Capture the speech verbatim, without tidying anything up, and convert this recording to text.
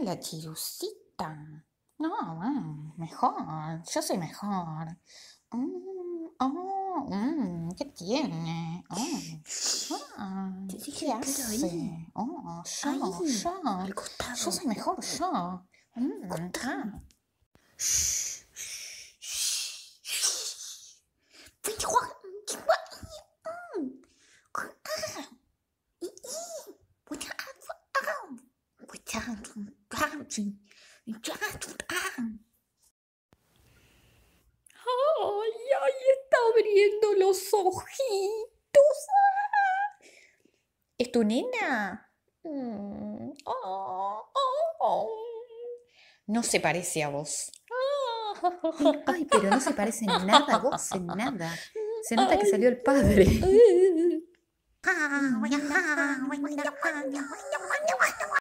la chirucita. No, mm, mejor. Yo soy mejor. Mm, oh, mm, ¿qué tiene? Oh, ah, Te dije ¿qué el pelo hace? ahí. Oh, yo, Ahí, yo. al costado. Yo soy mejor, yo. Mm, Costado. ah. Ay, ay, está abriendo los ojitos. Ah. ¿Es tu nena? Mm, oh, oh, oh. No se parece a vos. Ay, ay, pero no se parece en nada a vos, en nada. Se nota que Ay. salió el padre. Eh.